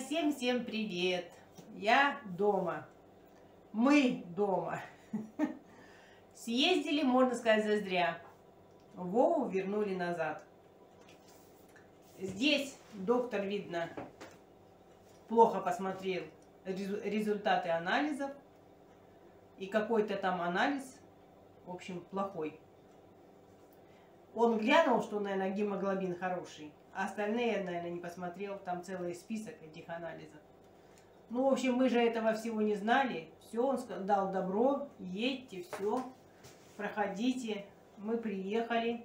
Всем привет! Я дома. Мы дома. Съездили, можно сказать, зазря. Вову вернули назад. Здесь доктор, видно, плохо посмотрел результаты анализов. И какой-то там анализ, в общем, плохой. Он глянул, что, наверное, гемоглобин хороший. А остальные, наверное, не посмотрел. Там целый список этих анализов. Ну, в общем, мы же этого всего не знали. Все, он дал добро. Едьте, все. Проходите. Мы приехали.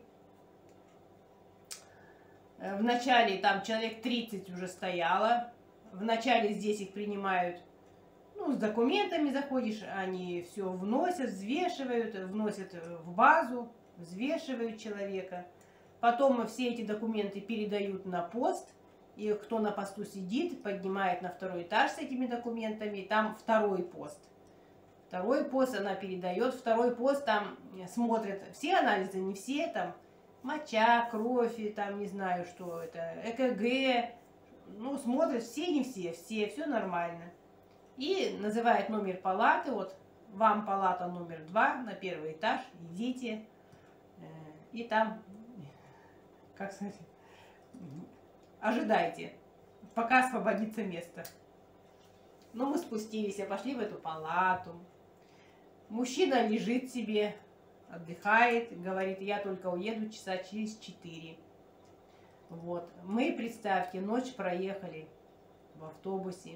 Вначале там человек 30 уже стояло. Вначале здесь их принимают. Ну, с документами заходишь. Они все вносят, взвешивают. Вносят в базу. Взвешивают человека. Потом все эти документы передают на пост. И кто на посту сидит, поднимает на второй этаж с этими документами. Там второй пост. Второй пост она передает. Второй пост там смотрят все анализы, не все. Там моча, кровь, там не знаю что это, ЭКГ. Ну, смотрят все, не все. Все нормально. И называет номер палаты. Вот вам палата номер 2 на первый этаж. Идите. И там, как сказать, ожидайте, пока освободится место. Ну, мы спустились, пошли в эту палату. Мужчина лежит себе, отдыхает, говорит, я только уеду часа через 4. Вот. Мы, представьте, ночь проехали в автобусе.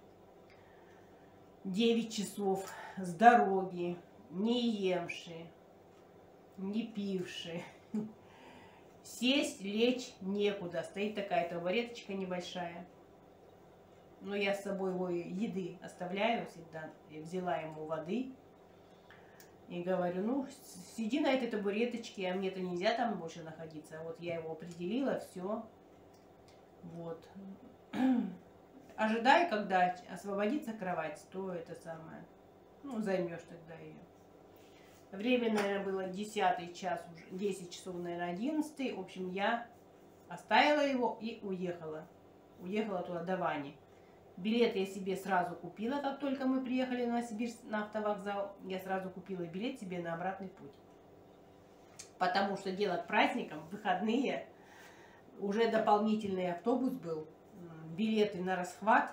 9 часов с дороги, не емши, не пивши. Сесть, лечь некуда. Стоит такая табуреточка небольшая. Но я с собой его еды оставляю всегда. Я взяла ему воды. И говорю, ну, сиди на этой табуреточке, а мне-то нельзя там больше находиться. Вот я его определила, все. Вот. Ожидай, когда освободится кровать, то это самое. Ну, займешь тогда ее. Время, наверное, было 10 час, уже 10 часов, наверное, 11. В общем, я оставила его и уехала. Уехала туда, до Вани. Билет я себе сразу купила, как только мы приехали в Новосибирск на автовокзал. Я сразу купила билет себе на обратный путь. Потому что дело к праздникам, выходные, уже дополнительный автобус был. Билеты на расхват.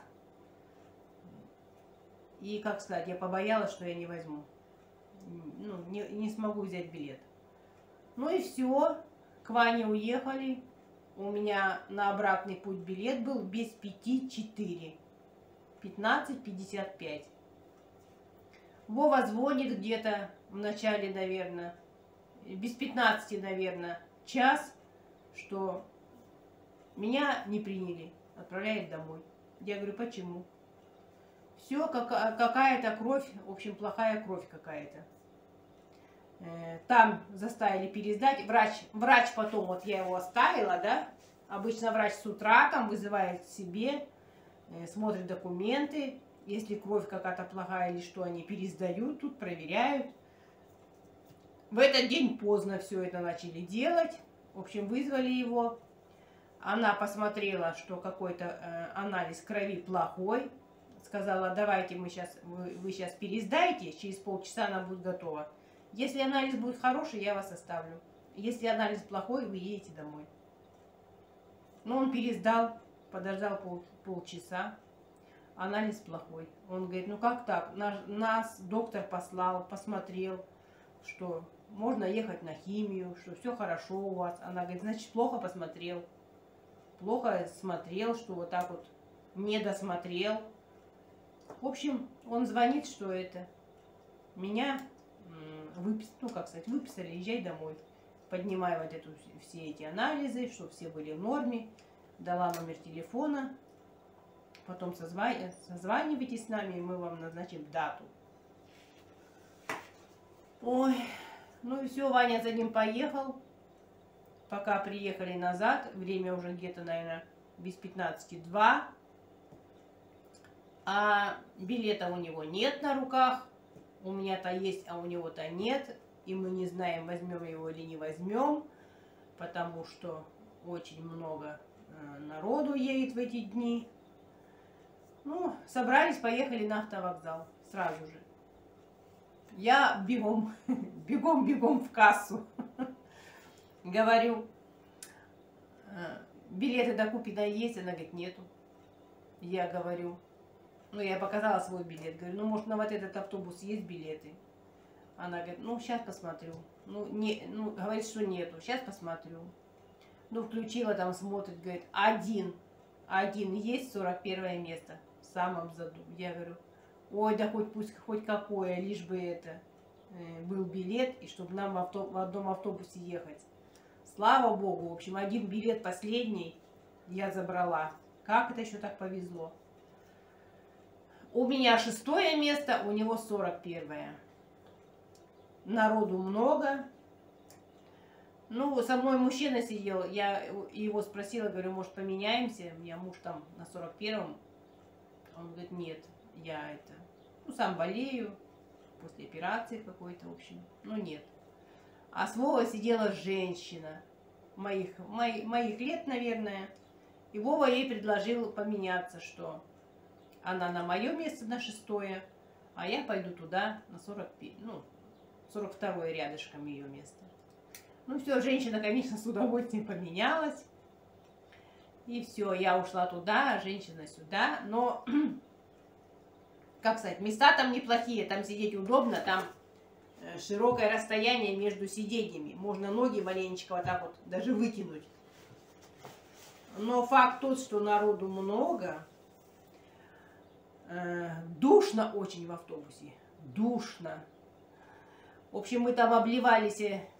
И, как сказать, я побоялась, что я не возьму. Ну, не смогу взять билет. Ну и все. К Ване уехали. У меня на обратный путь билет был без 5,4. 15,55. Вова звонит где-то в начале, наверное, без 15, наверное, час, что меня не приняли. Отправляет домой. Я говорю, почему? Все, какая-то кровь, в общем, плохая кровь какая-то. Там заставили пересдать. Врач потом, вот я его оставила, да. Обычно врач с утра там вызывает себе, смотрит документы. Если кровь какая-то плохая или что, они пересдают тут, проверяют. В этот день поздно все это начали делать. В общем, вызвали его. Она посмотрела, что какой-то анализ крови плохой. Сказала, давайте вы сейчас пересдайте, через полчаса она будет готова. Если анализ будет хороший, я вас оставлю. Если анализ плохой, вы едете домой. Но он пересдал, подождал полчаса. Анализ плохой. Он говорит, ну как так? Нас доктор послал, посмотрел, что можно ехать на химию, что все хорошо у вас. Она говорит, значит, плохо посмотрел. Плохо смотрел, что вот так вот не досмотрел. В общем, он звонит, что это меня выписали, езжай домой. Поднимай вот все эти анализы, чтобы все были в норме. Дала номер телефона. Потом созванивайтесь с нами, и мы вам назначим дату. Ой, ну и все, Ваня за ним поехал. Пока приехали назад, время уже где-то, наверное, без 15:02. А билета у него нет на руках. У меня-то есть, а у него-то нет. И мы не знаем, возьмем его или не возьмем. Потому что очень много народу едет в эти дни. Ну, собрались, поехали на автовокзал сразу же. Я бегом, бегом в кассу. Говорю, билеты докупленные есть? Она говорит, нету. Я говорю, ну, я показала свой билет. Говорю, ну, может, на вот этот автобус есть билеты? Она говорит, ну, сейчас посмотрю. Ну, говорит, что нету. Сейчас посмотрю. Ну, включила там, смотрит, говорит, один есть, 41 место в самом заду. Я говорю, ой, да хоть какое, лишь бы это был билет, и чтобы нам в одном автобусе ехать. Слава богу, в общем, один билет последний я забрала. Как это еще так повезло? У меня 6 место, у него 41. Народу много. Ну, со мной мужчина сидел, я его спросила, говорю, может, поменяемся? У меня муж там на 41-м. Он говорит, нет, я это, ну, сам болею, после операции какой-то, в общем, ну, нет. А с Вовой сидела женщина, моих лет, наверное, и Вова ей предложил поменяться, что она на мое место, на 6-е, а я пойду туда, на 45, ну, 42-е рядышком ее место. Ну все, женщина, конечно, с удовольствием поменялась. И все, я ушла туда, женщина сюда. Но, как сказать, места там неплохие, там сидеть удобно, там широкое расстояние между сиденьями. Можно ноги маленечко вот так вот даже вытянуть. Но факт тот, что народу много, душно очень в автобусе. Душно. В общем, мы там обливались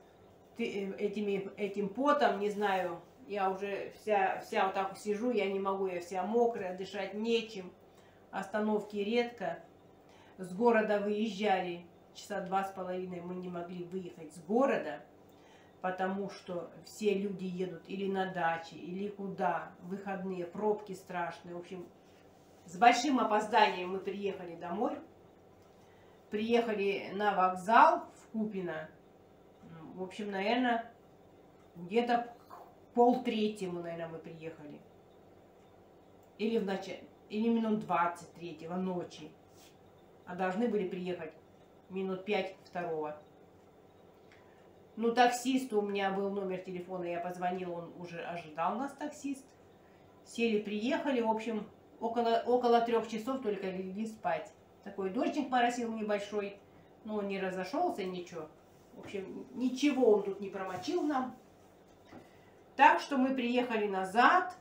этим потом, не знаю, я уже вся вот так сижу, я не могу, я вся мокрая, дышать нечем, остановки редко. С города выезжали, часа 2,5 мы не могли выехать с города, потому что все люди едут или на даче, или куда, выходные, пробки страшные. В общем, с большим опозданием мы приехали домой, приехали на вокзал в Купино. В общем, наверное, где-то к 2:30, наверное, мы приехали. Или в начале, или минут 23 ночи. А должны были приехать минут 5 2. Ну, таксист, у меня был номер телефона, я позвонила, он уже ожидал нас, таксист. Сели, приехали, в общем, около 3 часов только легли спать. Такой дождик моросил небольшой, но он не разошелся, ничего. В общем, ничего он тут не промочил нам. Так что мы приехали назад.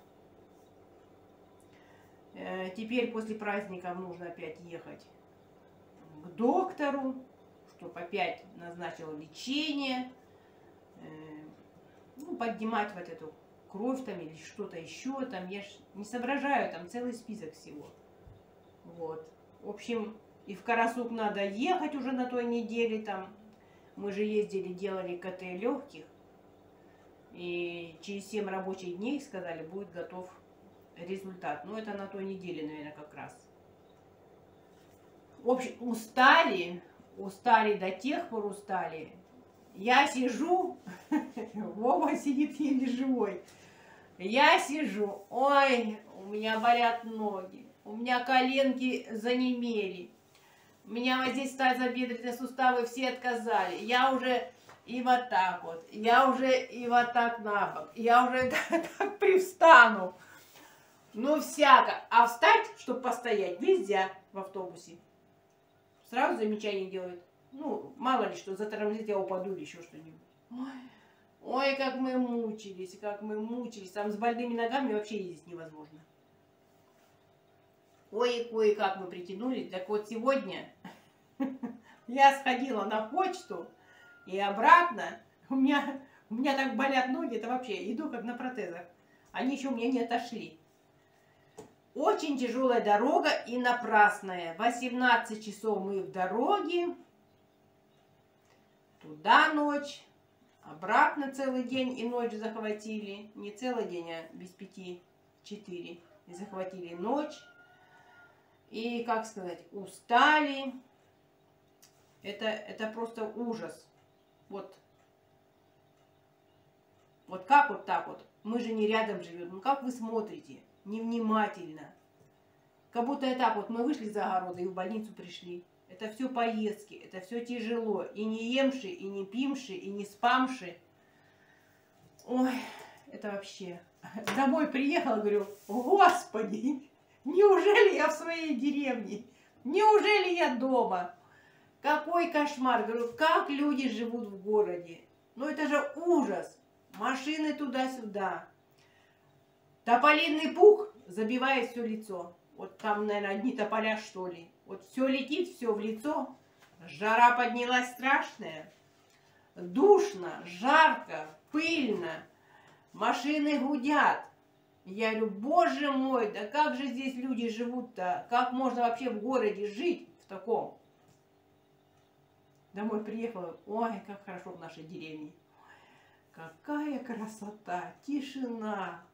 Теперь после праздников нужно опять ехать к доктору, чтобы опять назначил лечение. Ну, поднимать вот эту кровь там или что-то еще. Там я ж не соображаю, там целый список всего. Вот. В общем, и в Карасук надо ехать уже на той неделе там. Мы же ездили, делали КТ легких, и через 7 рабочих дней, сказали, будет готов результат. Ну, это на той неделе, наверное, как раз. В общем, устали до тех пор устали. Я сижу, Вова сидит еле живой. Я сижу, ой, у меня болят ноги, у меня коленки занемели. У меня вот здесь тазобедренные суставы все отказали. Я уже и вот так вот. Я уже и вот так на бок. Я уже так привстану. Ну, всяко. А встать, чтобы постоять, нельзя в автобусе. Сразу замечание делают. Ну, мало ли что, затормозить, я упаду или еще что-нибудь. Ой, как мы мучились, как мы мучились. Там с больными ногами вообще ездить невозможно. Ой, кое-как мы притянулись. Так вот сегодня я сходила на почту и обратно. У меня так болят ноги, это вообще иду как на протезах. Они еще у меня не отошли. Очень тяжелая дорога и напрасная. 18 часов мы в дороге. Туда ночь, обратно целый день и ночь захватили. Не целый день, а без 5-4. И захватили ночь. И, как сказать, устали. Это просто ужас. Вот как вот так вот? Мы же не рядом живем. Ну как вы смотрите? Невнимательно. Как будто и так вот мы вышли за огороды и в больницу пришли. Это все поездки, это все тяжело. И не емши, и не пимши, и не спамши. Ой, это вообще. Домой приехала, говорю, Господи, неужели я в своей деревне? Неужели я дома? Какой кошмар. Говорю, как люди живут в городе? Ну это же ужас. Машины туда-сюда. Тополиный пух забивает все лицо. Вот там, наверное, одни тополя, что ли. Вот все летит, все в лицо. Жара поднялась страшная. Душно, жарко, пыльно. Машины гудят. Я говорю, боже мой, да как же здесь люди живут-то? Как можно вообще в городе жить в таком? Домой приехала. Ой, как хорошо в нашей деревне. Какая красота, тишина.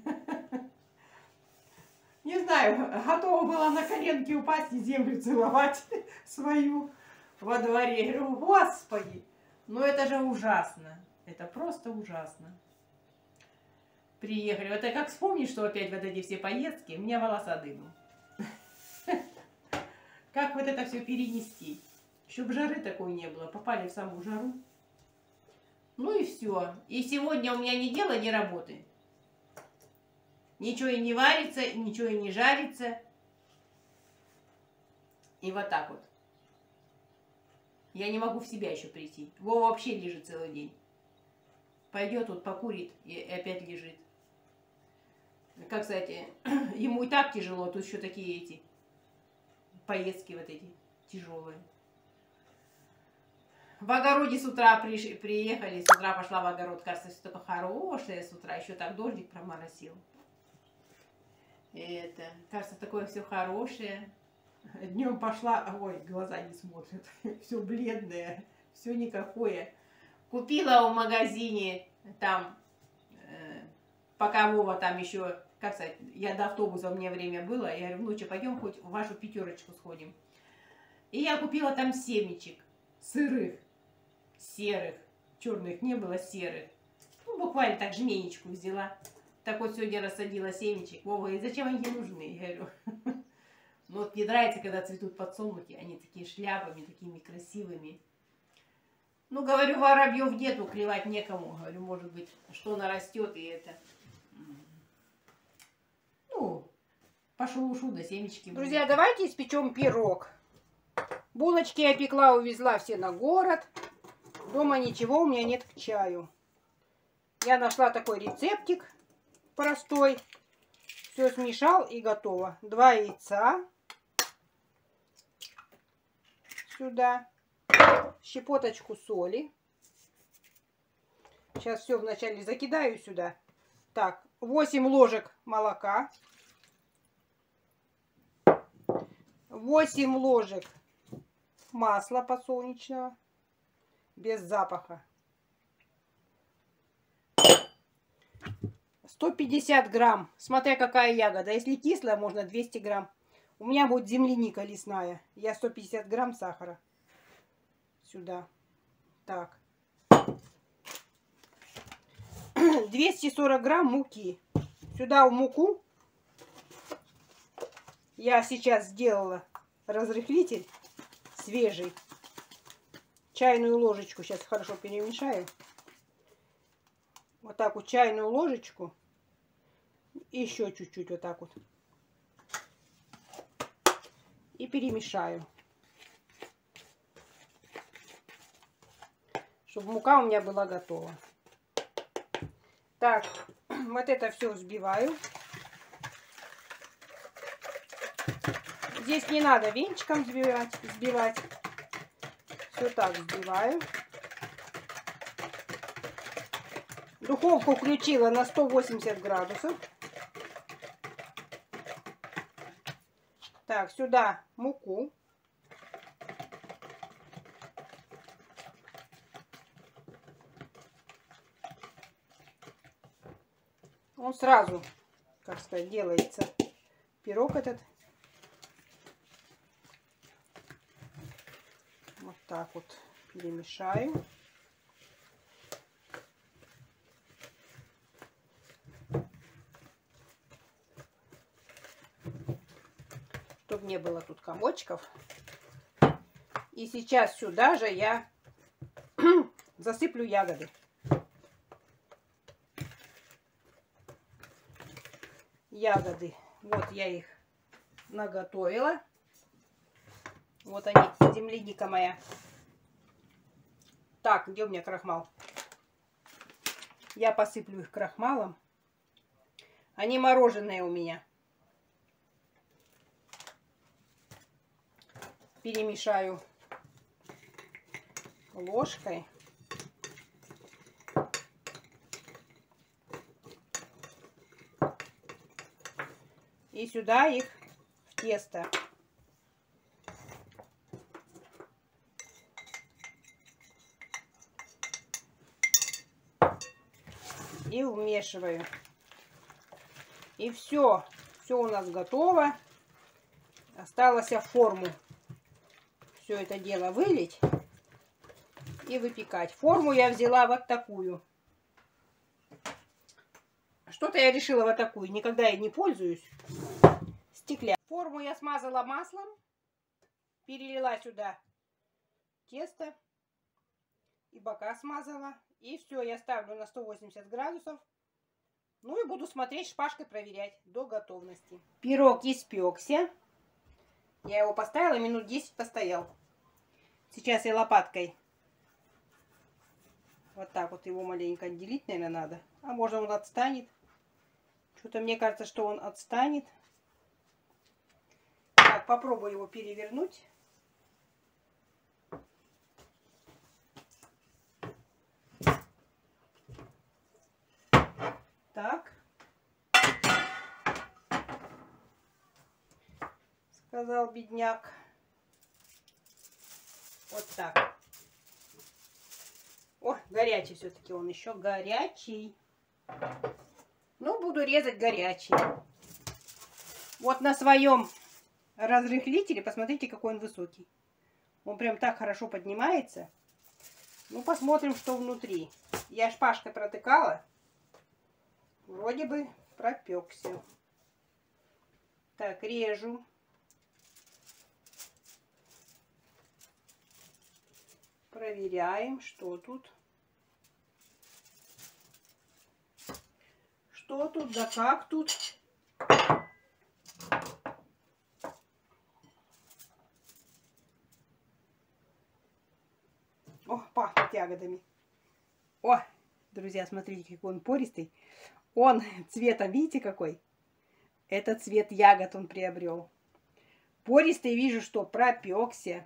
Не знаю, готова была на коленки упасть и землю целовать свою во дворе. Я говорю, Господи, ну это же ужасно. Это просто ужасно. Приехали. Вот я как вспомнишь, что опять вот эти все поездки, у меня волоса дыбом. Как вот это все перенести? Чтобы жары такой не было. Попали в саму жару. Ну и все. И сегодня у меня ни дела, ни работы. Ничего и не варится, ничего и не жарится. И вот так вот. Я не могу в себя еще прийти. Вова вообще лежит целый день. Пойдет вот покурит и опять лежит. Как, кстати, ему и так тяжело, тут еще такие эти поездки вот эти тяжелые. В огороде с утра приехали, с утра пошла в огород, кажется, все такое хорошее с утра, еще так дождик проморосил. Это, кажется, такое все хорошее. Днем пошла, ой, глаза не смотрят, все бледное, все никакое. Купила в магазине, там, пока Вова там еще, как сказать, я до автобуса, у меня время было, я говорю, внуча, пойдем хоть в вашу пятерочку сходим. И я купила там семечек сырых, серых, черных не было, серых. Ну, буквально так жменечку взяла. Так вот сегодня рассадила семечек. Вова, и зачем они нужны? Я говорю, ну вот мне нравится, когда цветут подсолнухи, они такие шляпами, такими красивыми. Ну, говорю, воробьев нету, клевать некому. Говорю, может быть, что нарастет и это. Ну, пошел-ушу, да семечки. Друзья, давайте испечем пирог. Булочки я пекла, увезла все на город. Дома ничего у меня нет к чаю. Я нашла такой рецептик простой. Все смешал и готово. 2 яйца. Сюда. Щепоточку соли. Сейчас все вначале закидаю сюда. Так, 8 ложек молока. 8 ложек масла подсолнечного. Без запаха. 150 грамм. Смотря какая ягода. Если кислая, можно 200 грамм. У меня будет земляника лесная. Я 150 грамм сахара. Сюда. Так. 240 грамм муки. Сюда в муку я сейчас сделала разрыхлитель свежий. Чайную ложечку сейчас хорошо перемешаю. Вот так вот чайную ложечку. И еще чуть-чуть вот так вот. И перемешаю. Чтобы мука у меня была готова. Так, вот это все взбиваю. Здесь не надо венчиком взбивать. Все так взбиваю. Духовку включила на 180 градусов. Так, сюда муку. Он сразу, как сказать, делается пирог этот. Вот так вот перемешаю. чтобы не было тут комочков. И сейчас сюда же я засыплю ягоды. Ягоды. Вот я их наготовила. Вот они, земляника моя. Так, где у меня крахмал? Я посыплю их крахмалом. Они мороженые у меня. Перемешаю ложкой. И сюда их в тесто. И вмешиваю. И все. Все у нас готово. Осталось в форму все это дело вылить и выпекать. Форму я взяла вот такую. Что-то я решила вот такую. Никогда я не пользуюсь. Стекляшку. Форму я смазала маслом. Перелила сюда тесто. И бока смазала. И все, я ставлю на 180 градусов. Ну и буду смотреть, шпажкой проверять до готовности. Пирог испекся. Я его поставила, минут 10 постоял. Сейчас я лопаткой вот так вот его маленько отделить, наверное, надо. А может, он отстанет. Что-то мне кажется, что он отстанет. Так, попробую его перевернуть. Так. Сказал бедняк. Вот так. О, горячий все-таки он еще горячий. Ну, буду резать горячий. Вот на своем разрыхлителе, посмотрите, какой он высокий. Он прям так хорошо поднимается. Ну, посмотрим, что внутри. Я шпажкой протыкала. Вроде бы пропекся. Так, режу. Проверяем, что тут. Что тут, да как тут. О, пахнет ягодами. О, друзья, смотрите, какой он пористый. Он цветом, видите, какой? Это цвет ягод он приобрел. Пористый, вижу, что пропекся.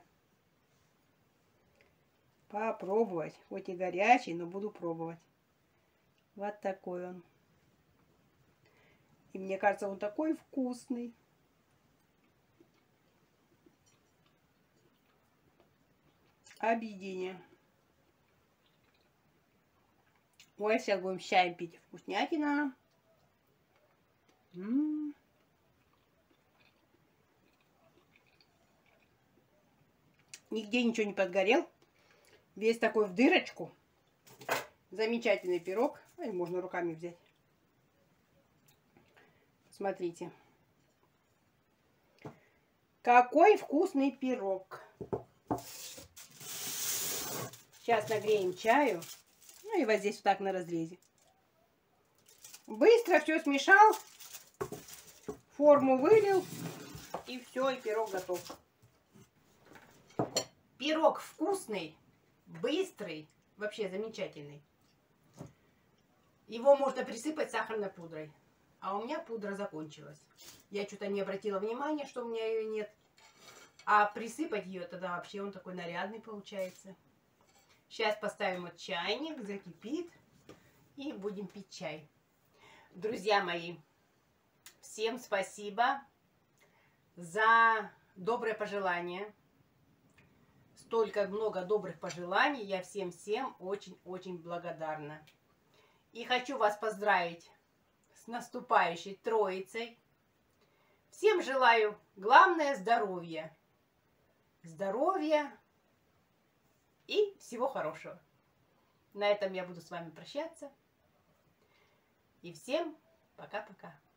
Попробовать. Хоть и горячий, но буду пробовать. Вот такой он. И мне кажется, он такой вкусный. Объедение. Ой, сейчас будем с чаем пить. Вкуснятина. Нигде ничего не подгорел. Весь такой в дырочку. Замечательный пирог. Или можно руками взять. Смотрите. Какой вкусный пирог. Сейчас нагреем чаю. Ну и вот здесь вот так на разрезе. Быстро все смешал. Форму вылил. И все, и пирог готов. Пирог вкусный, быстрый, вообще замечательный. Его можно присыпать сахарной пудрой. А у меня пудра закончилась. Я что-то не обратила внимания, что у меня ее нет. А присыпать ее тогда вообще он такой нарядный получается. Сейчас поставим вот чайник, закипит. И будем пить чай. Друзья мои, всем спасибо за добрые пожелания. Столько много добрых пожеланий. Я всем-всем очень-очень благодарна. И хочу вас поздравить с наступающей Троицей. Всем желаю, главное, здоровья. Здоровья и всего хорошего. На этом я буду с вами прощаться. И всем пока-пока.